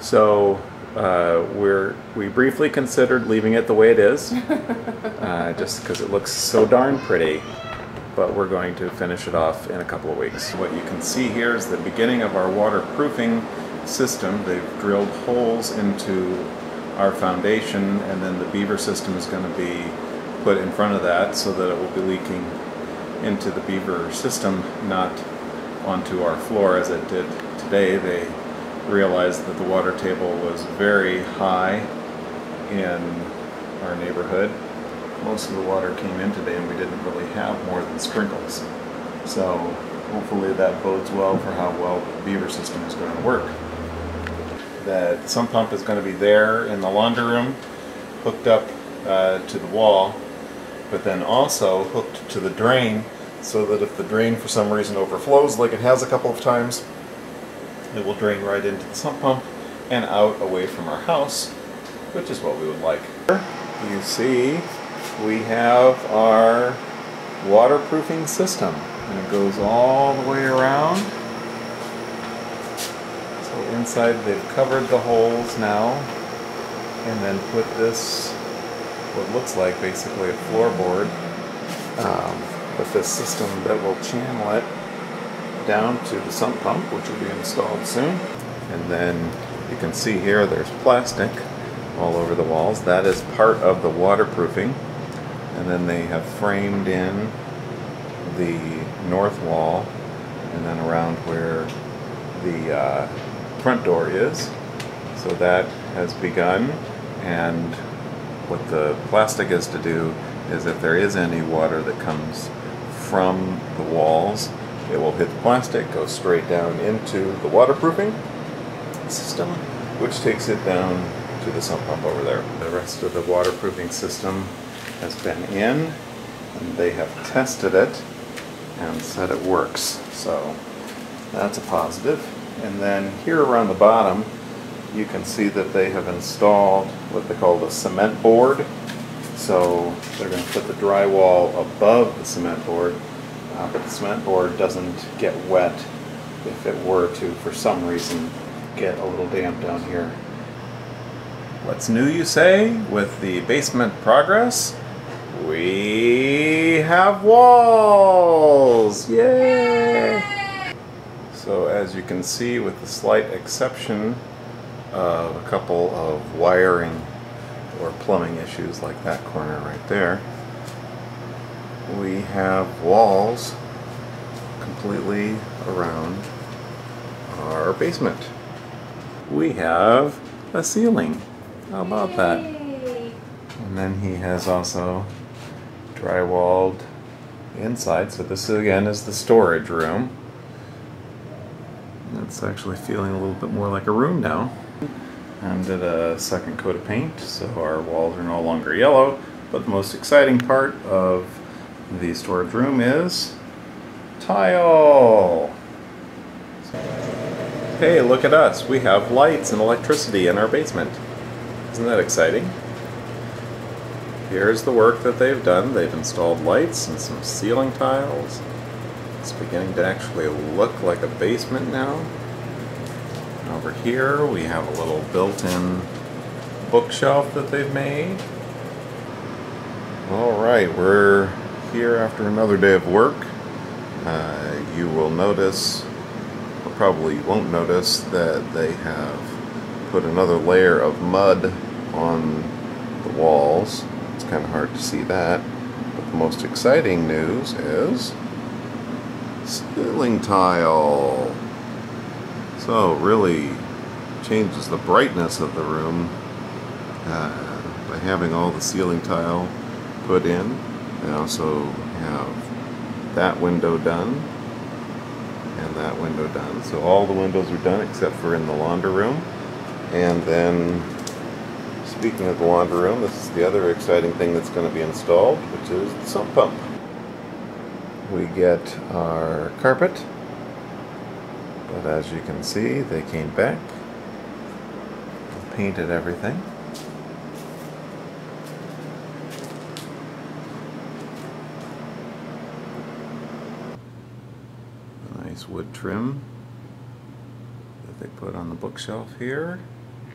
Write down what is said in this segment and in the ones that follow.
So we briefly considered leaving it the way it is, just because it looks so darn pretty. But we're going to finish it off in a couple of weeks. What you can see here is the beginning of our waterproofing system. They've drilled holes into our foundation, and then the beaver system is going to be put in front of that so that it will be leaking into the beaver system, not onto our floor as it did today. They realized that the water table was very high in our neighborhood. Most of the water came in today and we didn't really have more than sprinkles. So hopefully that bodes well for how well the beaver system is going to work. The sump pump is going to be there in the laundry room, hooked up to the wall, but then also hooked to the drain, so that if the drain for some reason overflows, like it has a couple of times, it will drain right into the sump pump and out away from our house, which is what we would like. You see, we have our waterproofing system, and it goes all the way around. So inside they've covered the holes now, and then put this, what looks like basically a floorboard, with this system that will channel it down to the sump pump, which will be installed soon. And then you can see here there's plastic all over the walls. That is part of the waterproofing. And then they have framed in the north wall and then around where the front door is. So that has begun, and what the plastic is to do is if there is any water that comes from the walls, it will hit the plastic, go straight down into the waterproofing system, which takes it down to the sump pump over there. The rest of the waterproofing system has been in, and they have tested it and said it works. So that's a positive. And then here around the bottom, you can see that they have installed what they call the cement board. So they're going to put the drywall above the cement board, but the cement board doesn't get wet if it were to, for some reason, get a little damp down here. What's new, you say, with the basement progress? We have walls! Yay! So as you can see, with the slight exception of a couple of wiring or plumbing issues like that corner right there, we have walls completely around our basement. We have a ceiling. How about that? And then he has also drywalled inside. So this again is the storage room. It's actually feeling a little bit more like a room now. And did a second coat of paint, so our walls are no longer yellow. But the most exciting part of the storage room is tile. Hey, look at us. We have lights and electricity in our basement. Isn't that exciting? Here's the work that they've done. They've installed lights and some ceiling tiles. It's beginning to actually look like a basement now. And over here we have a little built-in bookshelf that they've made. Alright, we're here after another day of work. You will notice, or probably won't notice, that they have put another layer of mud on the walls. It's kind of hard to see that. But the most exciting news is ceiling tile. So really changes the brightness of the room by having all the ceiling tile put in. They also have that window done and that window done. So all the windows are done except for in the laundry room. And then, speaking of the laundry room, this is the other exciting thing that's going to be installed, which is the sump pump. We get our carpet, but as you can see, they came back and painted everything. A nice wood trim that they put on the bookshelf here.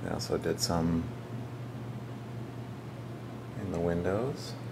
They also did some in the windows.